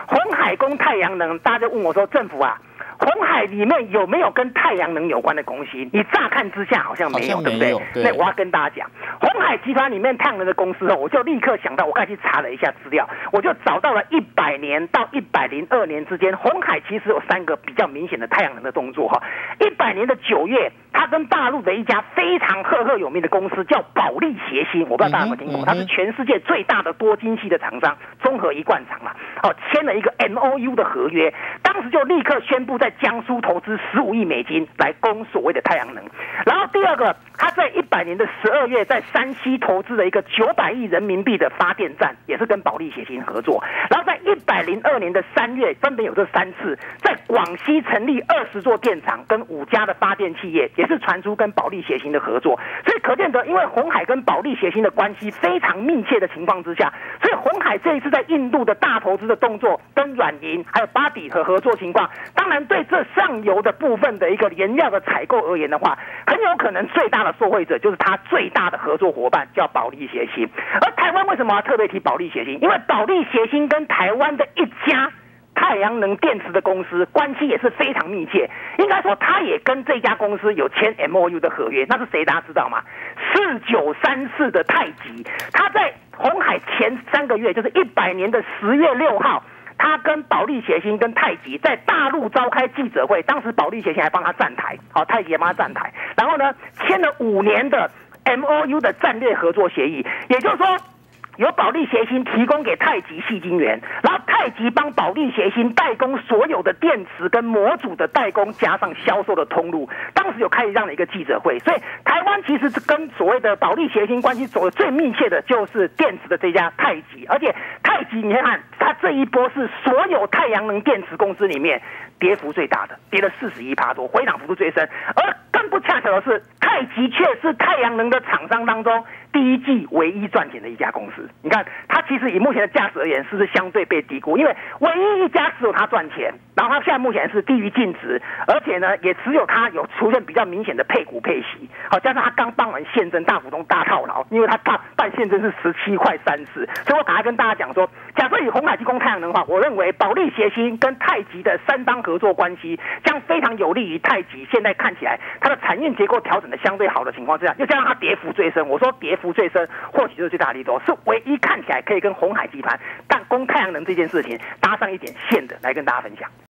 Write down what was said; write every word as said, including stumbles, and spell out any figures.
鸿海供太阳能，大家就问我说，政府啊。鸿海里面有没有跟太阳能有关的公司？你乍看之下好像没有，对不对？ 对那我要跟大家讲，鸿海集团里面太阳能的公司哦，我就立刻想到，我刚才去查了一下资料，我就找到了一百年到一百零二年之间，鸿海其实有三个比较明显的太阳能的动作哈。一百年的九月，他跟大陆的一家非常赫赫有名的公司叫保利协鑫，我不知道大家有没有听过，它是全世界最大的多晶系的厂商，综合一贯厂嘛，哦，签了一个 M O U 的合约，当时就立刻宣布在江苏投资十五亿美金来供所谓的太阳能。然后第二个，他在一百年的十二月在山西投资了一个九百亿人民币的发电站，也是跟保利协鑫合作。然后在一百零二年的三月，分别有这三次，在广西成立二十座电厂跟五家的发电企业，也是传出跟保利协鑫的合作。所以可见得，因为鸿海跟保利协鑫的关系非常密切的情况之下，所以鸿海这一次在印度的大投资的动作，跟软银还有巴底和合作情况，当然对这上游的部分的一个原料的采购而言的话，很有可能最大的受惠者就是他最大的合作伙伴叫保利协鑫。而台湾为什么要特别提保利协鑫？因为保利协鑫跟台湾的一家太阳能电池的公司关系也是非常密切，应该说他也跟这家公司有签 M O U 的合约，那是谁大家知道吗？四九三四的太极，他在鸿海前三个月，就是一百年的十月六号。他跟保利协鑫跟太极在大陆召开记者会，当时保利协鑫还帮他站台，好，太极也帮他站台。然后呢，签了五年的 M O U 的战略合作协议，也就是说，由保利协鑫提供给太极矽晶圆，然后太极帮保利协鑫代工所有的电池跟模组的代工，加上销售的通路。当时有开这样的一个记者会，所以台湾其实跟所谓的保利协鑫关系走的最密切的就是电池的这家太极，而且太极你看，它这一波是所有太阳能电池公司里面跌幅最大的，跌了四十一趴多，回档幅度最深。而更不恰巧的是，太极却是太阳能的厂商当中第一季唯一赚钱的一家公司。你看，它其实以目前的价值而言，是不是相对被低估？因为唯一一家只有它赚钱，然后它现在目前是低于净值，而且呢，也只有它有出现比较明显的配股配息。好，加上它刚办完现增，大股东大套牢，因为它办办现增是十七块三四，所以我赶快跟大家讲说，假设以鸿海提供太阳能的话，我认为保利协鑫跟太极的三方合作关系将非常有利于太极。现在看起来它的产业结构调整的相对好的情况之下，又加上它跌幅最深，我说跌幅最深，或许就是最大的利多，是唯一看起来可以跟鸿海集团但供太阳能这件事情搭上一点线的，来跟大家分享。